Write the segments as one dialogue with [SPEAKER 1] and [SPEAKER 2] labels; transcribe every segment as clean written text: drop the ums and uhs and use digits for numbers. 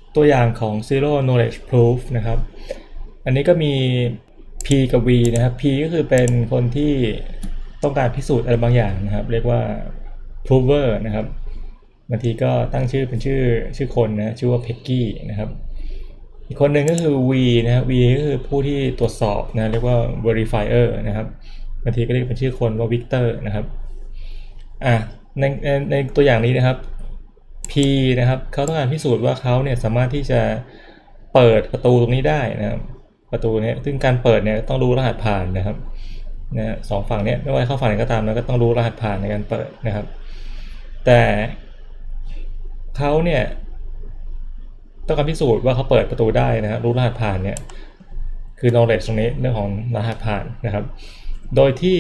[SPEAKER 1] ตัวอย่างของ zero knowledge proof นะครับอันนี้ก็มี P กับ V นะครับ P ก็คือเป็นคนที่ต้องการพิสูจน์อะไรบางอย่างนะครับเรียกว่า prover นะครับบางทีก็ตั้งชื่อเป็นชื่อคนนะชื่อว่า Peggy นะครับอีกคนหนึ่งก็คือ V นะครับ V ก็คือผู้ที่ตรวจสอบนะเรียกว่า verifier นะครับบางทีก็เรียกเป็นชื่อคนว่า Victor นะครับในตัวอย่างนี้นะครับ P นะครับเขาต้องการพิสูจน์ว่าเขาเนี่ยสามารถที่จะเปิดประตูตรงนี้ได้นะครับประตูนี้ซึ่งการเปิดเนี่ยต้องรู้รหัสผ่านนะครับนะสองฝั่งเนี่ยไม่ว่าเข้าฝั่งไหนก็ตามแล้วก็ต้องรู้รหัสผ่านในการเปิดนะครับแต่เขาเนี่ยต้องการพิสูจน์ว่าเขาเปิดประตูได้นะครับรู้รหัสผ่านเนี่ยคือ knowledge ตรงนี้เรื่องของรหัสผ่านนะครับโดยที่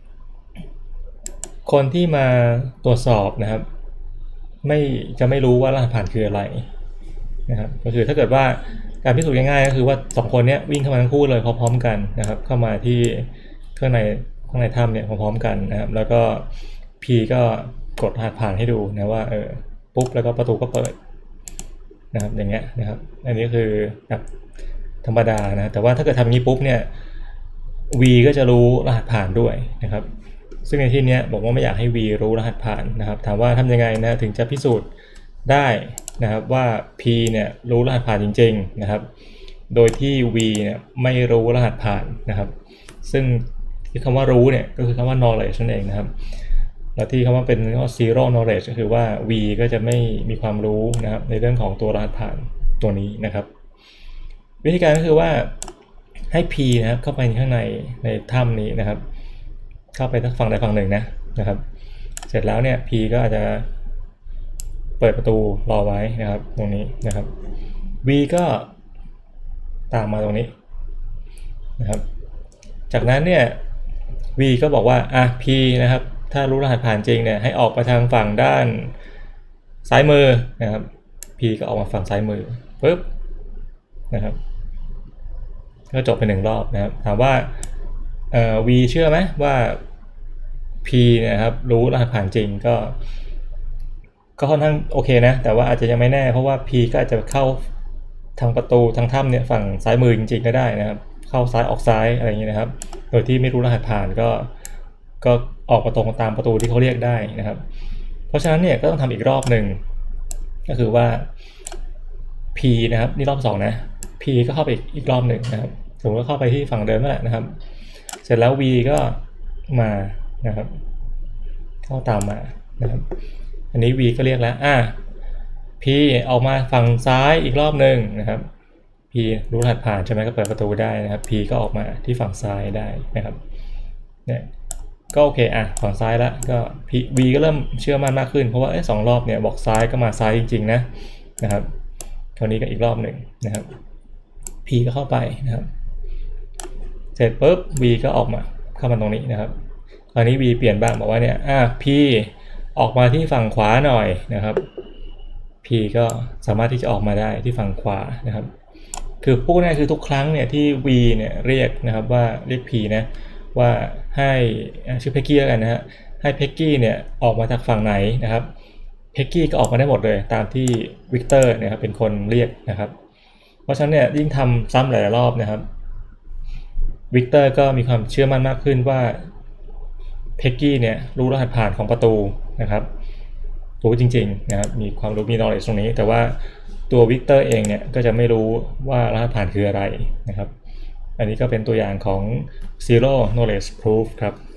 [SPEAKER 1] คนที่มาตรวจสอบนะครับจะไม่รู้ว่ารหัสผ่านคืออะไรนะครับก็คือถ้าเกิดว่าการพิสูจน์ง่ายๆก็คือว่า2คนนี้วิ่งเข้ามาทั้งคู่เลยพร้อมๆกันนะครับเข้ามาที่ข้างในถ้ำเนี่ยพร้อมๆกันนะครับแล้วก็ P ก็กดรหัสผ่านให้ดูนะว่าปุ๊บแล้วก็ประตูก็เปิดนะครับอย่างเงี้ยนะครับอันนี้คือแบบธรรมดานะแต่ว่าถ้าเกิดทำงี้ปุ๊บเนี่ย V ก็จะรู้รหัสผ่านด้วยนะครับซึ่งในที่นี้บอกว่าไม่อยากให้ V รู้รหัสผ่านนะครับถามว่าทำยังไงนะถึงจะพิสูจน์ได้นะครับว่า P เนี่ยรู้รหัสผ่านจริงๆนะครับโดยที่ V เนี่ยไม่รู้รหัสผ่านนะครับซึ่งที่คำว่ารู้เนี่ยก็คือคำว่า knowledge นั่นเองนะครับแล้วที่คำว่าเป็นzero knowledge ก็คือว่า V ก็จะไม่มีความรู้นะครับในเรื่องของตัวรหัสผ่านตัวนี้นะครับวิธีการก็คือว่าให้ P นะครับเข้าไปข้างในถ้ำนี้นะครับเข้าไปทั้งฝั่งใดฝั่งหนึ่งนะครับเสร็จแล้วเนี่ย P ก็อาจจะเปิดประตูรอไว้นะครับตรงนี้นะครับ V ก็ตามมาตรงนี้นะครับจากนั้นเนี่ย V ก็บอกว่าP นะครับถ้ารู้รหัสผ่านจริงเนี่ยให้ออกไปทางฝั่งด้านซ้ายมือนะครับ P ก็ออกมาฝั่งซ้ายมือปึ๊บนะครับก็จบไป1รอบนะครับถามว่าV เชื่อไหมว่า P นะครับรู้รหัสผ่านจริงก็ค่อนข้างโอเคนะแต่ว่าอาจจะยังไม่แน่เพราะว่า P ก็อาจจะเข้าทางประตูทางถ้ำเนี่ยฝั่งซ้ายมือจริงๆก็ได้นะครับเข้าซ้ายออกซ้ายอะไรอย่างเงี้ยนะครับโดยที่ไม่รู้รหัสผ่านก็ออกประตูตามประตูที่เขาเรียกได้นะครับเพราะฉะนั้นเนี่ยก็ต้องทำอีกรอบหนึ่งก็คือว่า P นะครับนี่รอบ2นะ P ก็เข้าไปอีกรอบหนึ่งนะครับผมก็เข้าไปที่ฝั่งเดิมนั่นแหละนะครับเสร็จแล้ว V ก็มานะครับเข้าตามมานะครับอันนี้ V ก็เรียกแล้วP ออกมาฝั่งซ้ายอีกรอบหนึ่งนะครับ P รู้รหัสผ่านใช่ไหมก็เปิดประตูได้นะครับ P ก็ออกมาที่ฝั่งซ้ายได้นะครับเนี่ยก็โอเคฝั่งซ้ายแล้วก็ V ก็เริ่มเชื่อมั่นมากขึ้นเพราะว่า2รอบเนี่ยบอกซ้ายก็มาซ้ายจริงๆนะครับคราวนี้ก็อีกรอบหนึ่งนะครับ P ก็เข้าไปนะครับเสร็จปุ๊บ V ก็ออกมาเข้ามาตรงนี้นะครับคราวนี้ V เปลี่ยนบ้างบอกว่าเนี่ยP ออกมาที่ฝั่งขวาหน่อยนะครับ P ก็สามารถที่จะออกมาได้ที่ฝั่งขวานะครับคือพูดง่ายคือทุกครั้งเนี่ยที่ V เนี่ยเรียกนะครับว่าเรียก P นะว่าให้ชื่อ Peggy แล้วกันนะฮะให้ Peggy เนี่ยออกมาจากฝั่งไหนนะครับ Peggy ก็ออกมาได้หมดเลยตามที่ Victor เนี่ยครับเป็นคนเรียกนะครับเพราะฉะนั้นเนี่ยยิ่งทำซ้ำหลายรอบนะครับ Victor ก็มีความเชื่อมั่นมากขึ้นว่า Peggy เนี่ยรู้รหัสผ่านของประตูนะครับรู้จริงๆนะครับมีความรู้มี knowledge ตรงนี้แต่ว่าตัววิกเตอร์เองเนี่ยก็จะไม่รู้ว่ารหัสผ่านคืออะไรนะครับอันนี้ก็เป็นตัวอย่างของ zero knowledge proof ครับ